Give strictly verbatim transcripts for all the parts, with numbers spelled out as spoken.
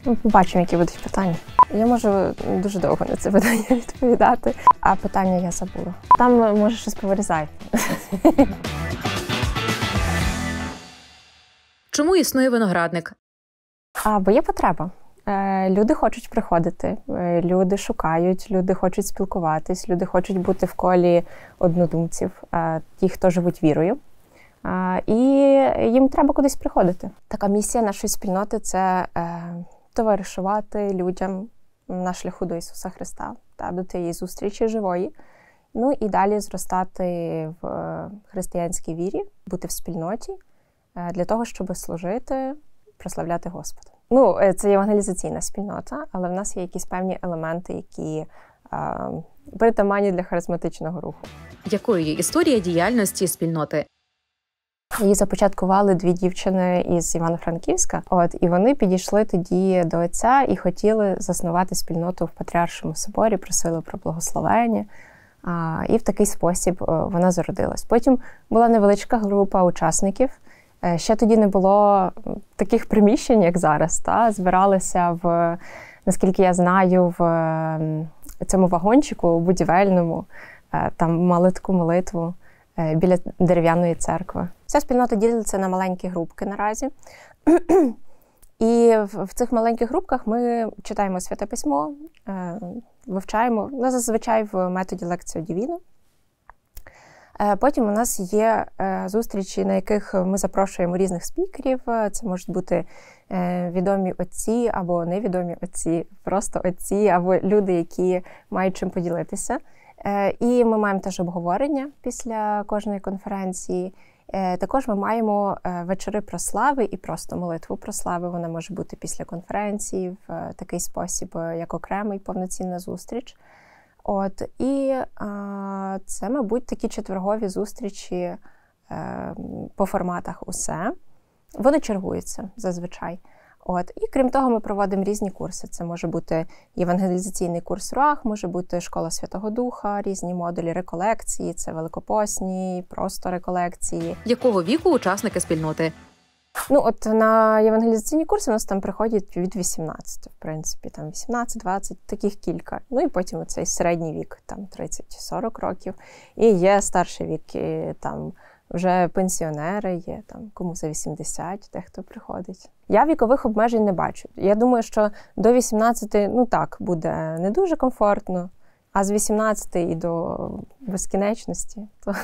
Ну, побачимо, які будуть питання. Я можу дуже довго на це питання відповідати, а питання я забула. Там, може, щось повирізайте. Чому існує виноградник? А, бо є потреба. Люди хочуть приходити, люди шукають, люди хочуть спілкуватись, люди хочуть бути в колі однодумців, ті, хто живуть вірою. І їм треба кудись приходити. Така місія нашої спільноти – це товаришувати людям на шляху до Ісуса Христа, та до тієї зустрічі живої. Ну і далі зростати в християнській вірі, бути в спільноті для того, щоб служити, прославляти Господа. Ну, це евангелізаційна спільнота, але в нас є якісь певні елементи, які е, притаманні для харизматичного руху. Якою є історія діяльності спільноти? Її започаткували дві дівчини із Івано-Франківська, от, і вони підійшли тоді до отця і хотіли заснувати спільноту в Патріаршому соборі, просили про благословення, а, і в такий спосіб вона зародилась. Потім була невеличка група учасників. Ще тоді не було таких приміщень, як зараз. Та? Збиралися, в, наскільки я знаю, в цьому вагончику будівельному, там мали таку молитву біля дерев'яної церкви. Вся спільнота ділиться на маленькі групки наразі. І в цих маленьких групках ми читаємо Святе Письмо, вивчаємо, ну, зазвичай в методі лекціо дівіно. Потім у нас є зустрічі, на яких ми запрошуємо різних спікерів. Це можуть бути відомі отці або невідомі отці, просто отці або люди, які мають чим поділитися. І ми маємо теж обговорення після кожної конференції. Також ми маємо вечори прослави і просто молитву прослави. Вона може бути після конференції в такий спосіб, як окремий повноцінна зустріч. От, і а, це, мабуть, такі четвергові зустрічі е, по форматах усе. Вони чергуються зазвичай. От, і крім того, ми проводимо різні курси. Це може бути євангелізаційний курс Руах, може бути школа Святого Духа, різні модулі реколекції, це великопосні, просто реколекції. Якого віку учасники спільноти? Ну, от на євангелізаційні курси у нас там приходять від вісімнадцяти, в принципі, там вісімнадцять-двадцять, таких кілька. Ну і потім оцей середній вік, там тридцять-сорок років. І є старший вік, і там вже пенсіонери є, там кому за вісімдесят, дехто приходить. Я вікових обмежень не бачу. Я думаю, що до вісімнадцяти, ну так, буде не дуже комфортно, а з вісімнадцяти і до безкінечності, то...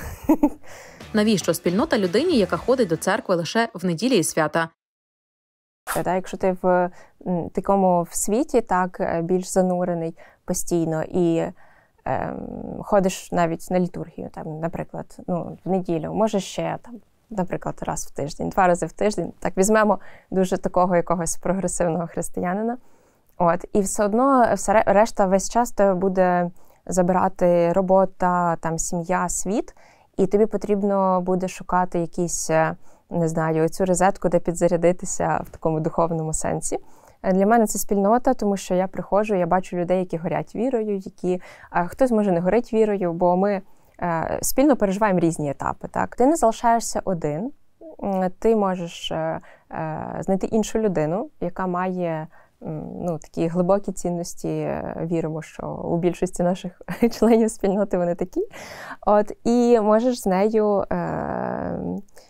Навіщо спільнота людині, яка ходить до церкви лише в неділі і свята? Так, якщо ти в такому в світі так більш занурений постійно і е, ходиш навіть на літургію, там, наприклад, ну, в неділю, може ще, там, наприклад, раз в тиждень, два рази в тиждень, так візьмемо дуже такого якогось прогресивного християнина. От, і все одно все, решта весь час тебе буде забирати робота, там, сім'я, світ, і тобі потрібно буде шукати якісь, не знаю, цю розетку, де підзарядитися в такому духовному сенсі. Для мене це спільнота, тому що я приходжу, я бачу людей, які горять вірою, які хтось, може, не горить вірою, бо ми е, спільно переживаємо різні етапи. Так? Ти не залишаєшся один, ти можеш е, е, знайти іншу людину, яка має ну, такі глибокі цінності, віримо, що у більшості наших членів спільноти вони такі. От, і можеш з нею е,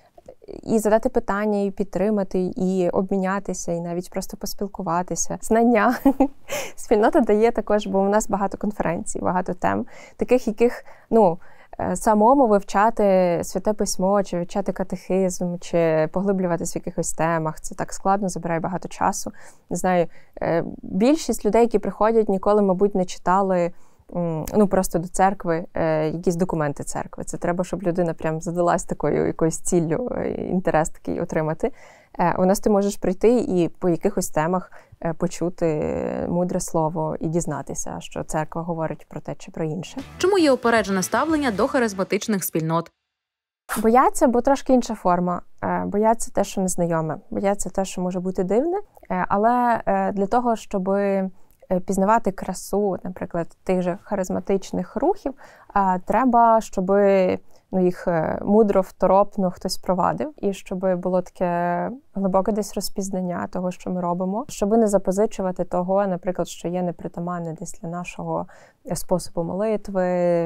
і задати питання, і підтримати, і обмінятися, і навіть просто поспілкуватися. Знання. Спільнота дає також, бо у нас багато конференцій, багато тем, таких, яких, ну, самому вивчати Святе Письмо, чи вивчати катехизм, чи поглиблюватись в якихось темах. Це так складно, забирає багато часу. Не знаю, більшість людей, які приходять, ніколи, мабуть, не читали ну, просто до церкви якісь документи церкви. Це треба, щоб людина прям задалась такою якоюсь ціллю, інтерес такий отримати. У нас ти можеш прийти і по якихось темах почути мудре слово і дізнатися, що церква говорить про те чи про інше. Чому є упереджене ставлення до харизматичних спільнот? Бояться, бо трошки інша форма. Бояться те, що незнайоме. Бояться те, що може бути дивне. Але для того, щоб пізнавати красу, наприклад, тих же харизматичних рухів, треба, щоб ну, їх мудро, второпно хтось провадив, і щоб було таке глибоке десь розпізнання того, що ми робимо, щоб не запозичувати того, наприклад, що є непритаманне десь для нашого способу молитви.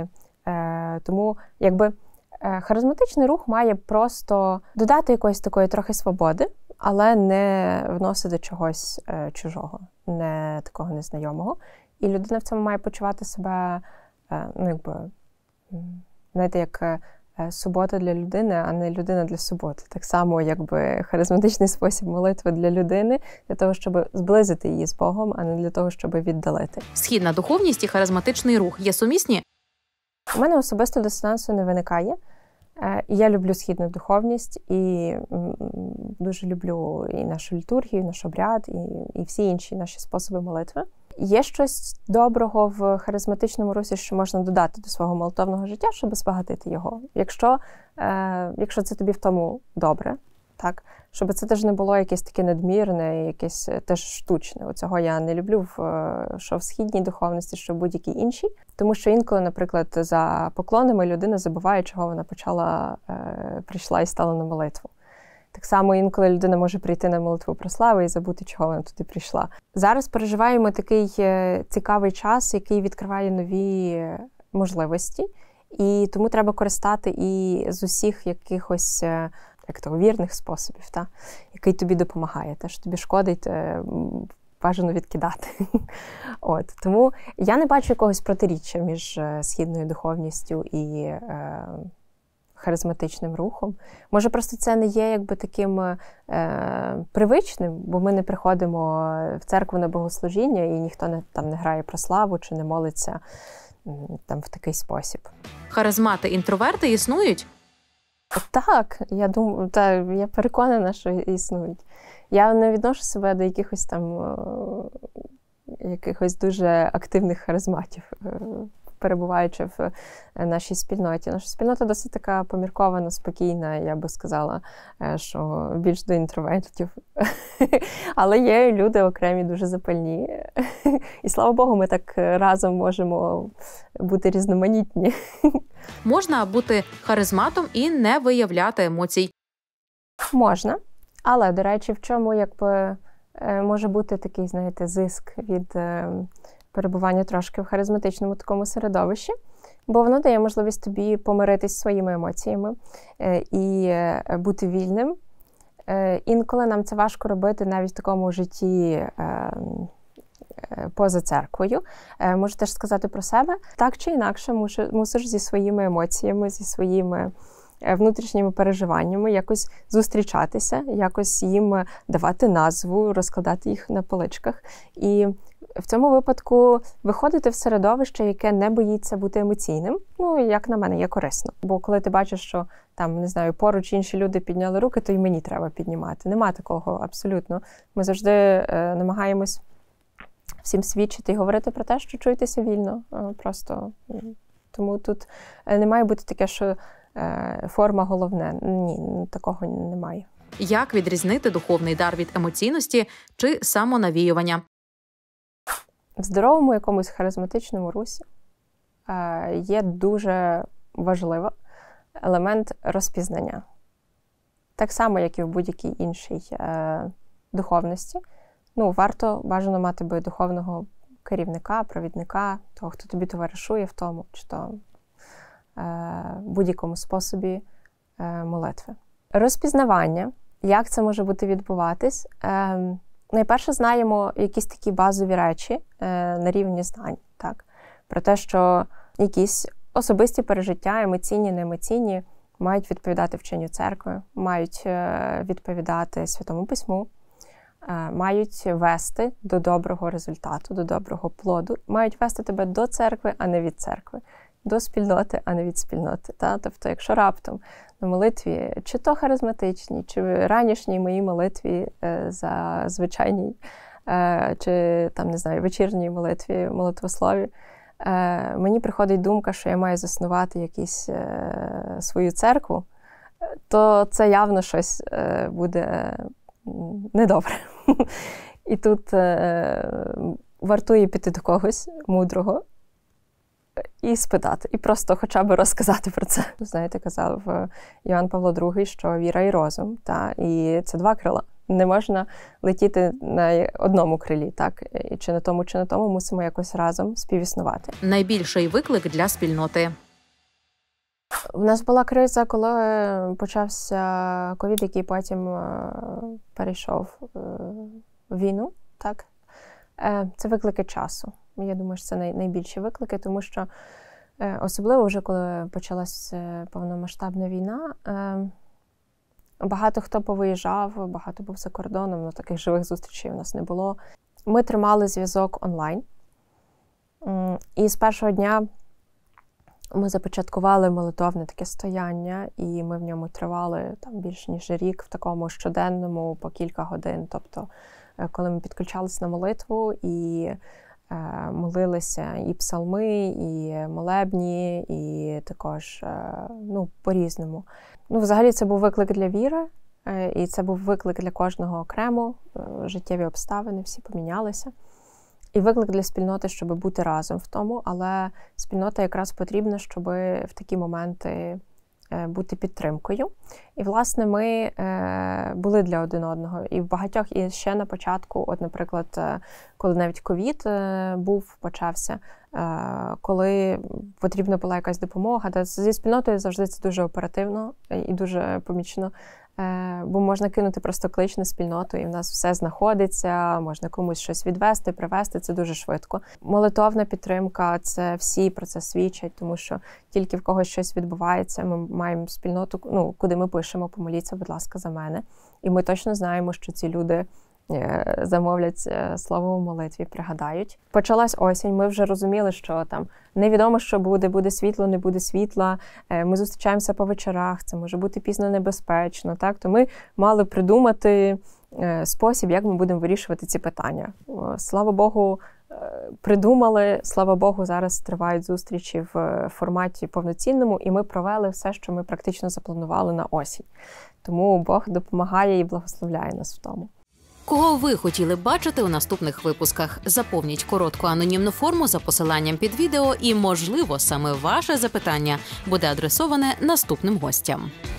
Е, тому, якби, е, харизматичний рух має просто додати якоїсь такої трохи свободи, але не вносити чогось е, чужого, не такого незнайомого. І людина в цьому має почувати себе, е, ну, якби, знаєте, як субота для людини, а не людина для суботи. Так само, якби харизматичний спосіб молитви для людини, для того, щоб зблизити її з Богом, а не для того, щоб віддалити. Східна духовність і харизматичний рух є сумісні? У мене особисто дисонансу не виникає. Я люблю східну духовність і дуже люблю і нашу літургію, і наш обряд, і, і всі інші наші способи молитви. Є щось доброго в харизматичному русі, що можна додати до свого молитовного життя, щоб збагатити його. Якщо, е, якщо це тобі в тому добре, так, щоб це теж не було якесь таке надмірне, якесь теж штучне. Оцього я не люблю, в, що в східній духовності, що в будь-якій іншій. Тому що інколи, наприклад, за поклонами людина забуває, чого вона почала, е, прийшла і стала на молитву. Так само інколи людина може прийти на молитву про славу і забути, чого вона туди прийшла. Зараз переживаємо такий цікавий час, який відкриває нові можливості. І тому треба користати і з усіх якихось, як то, вірних способів, та, який тобі допомагає. Те, що тобі шкодить, бажано відкидати. От. Тому я не бачу якогось протиріччя між східною духовністю і е, харизматичним рухом. Може, просто це не є якби таким е, привичним, бо ми не приходимо в церкву на богослужіння і ніхто не, там не грає про славу чи не молиться там в такий спосіб. Харизмати-інтроверти існують? Так, я думаю, та, я переконана, що існують. Я не відношу себе до якихось там якихось дуже активних харизматів, перебуваючи в нашій спільноті. Наша спільнота досить така поміркована, спокійна, я би сказала, що більш до інтровертів. Але є люди окремі, дуже запальні. І слава Богу, ми так разом можемо бути різноманітні. Можна бути харизматом і не виявляти емоцій? Можна. Але, до речі, в чому якби може бути такий, знаєте, зиск від перебування трошки в харизматичному такому середовищі, бо воно дає можливість тобі помиритись зі своїми емоціями і бути вільним. Інколи нам це важко робити навіть в такому житті поза церквою. Можу теж сказати про себе. Так чи інакше мусиш зі своїми емоціями, зі своїми внутрішніми переживаннями якось зустрічатися, якось їм давати назву, розкладати їх на поличках. І в цьому випадку виходити в середовище, яке не боїться бути емоційним, ну, як на мене, є корисно. Бо коли ти бачиш, що там, не знаю, поруч інші люди підняли руки, то й мені треба піднімати. Нема такого абсолютно. Ми завжди е, намагаємось всім свідчити і говорити про те, що чуєтеся вільно. Е, просто тому тут не має бути таке, що е, форма головне. Ні, такого немає. Як відрізнити духовний дар від емоційності чи самонавіювання? В здоровому якомусь харизматичному русі е, є дуже важливий елемент розпізнання. Так само, як і в будь-якій іншій е, духовності. Ну, варто бажано мати би духовного керівника, провідника, того, хто тобі товаришує в тому, чи то е, будь-якому способі е, молитви. Розпізнавання, як це може бути відбуватись? Е, Найперше, знаємо якісь такі базові речі е, на рівні знань, так? Про те, що якісь особисті пережиття, емоційні, неемоційні, мають відповідати вченню церкви, мають е, відповідати Святому Письму, е, мають вести до доброго результату, до доброго плоду, мають вести тебе до церкви, а не від церкви, до спільноти, а не від спільноти. Та? Тобто, якщо раптом на молитві, чи то харизматичній, чи ранішній моїй молитві е, за звичайній, е, чи там, не знаю, вечірній молитві, молитвослові, е, мені приходить думка, що я маю заснувати якусь е, свою церкву, то це явно щось е, буде недобре. І тут е, вартує піти до когось мудрого і спитати, і просто хоча б розказати про це. Знаєте, казав Іоанн Павло другий, що віра і розум, та, і це два крила. Не можна летіти на одному крилі, так? І чи на тому, чи на тому, мусимо якось разом співіснувати. Найбільший виклик для спільноти. У нас була криза, коли почався ковід, який потім перейшов в війну, так? Це виклики часу. Я думаю, що це найбільші виклики, тому що особливо вже коли почалася повномасштабна війна, багато хто повиїжджав, багато був за кордоном, але таких живих зустрічей у нас не було. Ми тримали зв'язок онлайн. І з першого дня ми започаткували молитовне таке стояння, і ми в ньому тривали там більше ніж рік в такому щоденному, по кілька годин. Тобто, коли ми підключалися на молитву і е, молилися і псалми, і молебні, і також е, ну, по-різному. Ну, взагалі це був виклик для віри, е, і це був виклик для кожного окремо. Е, життєві обставини всі помінялися. І виклик для спільноти, щоб бути разом в тому, але спільнота якраз потрібна, щоб в такі моменти бути підтримкою. І, власне, ми були для один одного. І в багатьох, і ще на початку, от, наприклад, коли навіть ковід був, почався, коли потрібна була якась допомога, та зі спільнотою завжди це дуже оперативно і дуже помічно. Бо можна кинути просто клич на спільноту, і в нас все знаходиться, можна комусь щось відвести, привезти, це дуже швидко. Молитовна підтримка, це всі про це свідчать, тому що тільки в когось щось відбувається, ми маємо спільноту, ну, куди ми пишемо, помоліться, будь ласка, за мене. І ми точно знаємо, що ці люди замовлять слово у молитві, пригадають. Почалась осінь, ми вже розуміли, що там невідомо, що буде, буде світло, не буде світла, ми зустрічаємося по вечорах, це може бути пізно небезпечно, так? То ми мали придумати спосіб, як ми будемо вирішувати ці питання. Слава Богу, придумали, слава Богу, зараз тривають зустрічі в форматі повноцінному, і ми провели все, що ми практично запланували на осінь. Тому Бог допомагає і благословляє нас в тому. Кого ви хотіли б бачити у наступних випусках? Заповніть коротку анонімну форму за посиланням під відео і, можливо, саме ваше запитання буде адресоване наступним гостям.